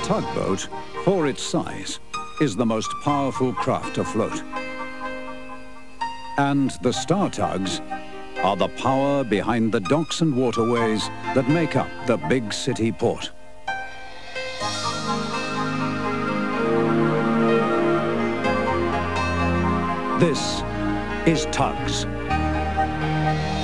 tugboat, for its size, is the most powerful craft afloat. And the star tugs are the power behind the docks and waterways that make up the big city port. This is TUGS.